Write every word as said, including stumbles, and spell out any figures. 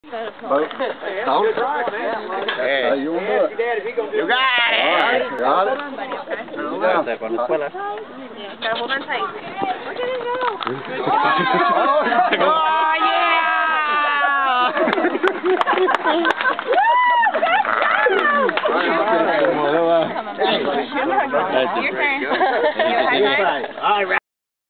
Boat. Don't. Good try, man. Yeah. You want to do it? You got it. Got it. Está con la escuela. Gotta hold on tight. Look at it go. Oh, yeah! Your turn.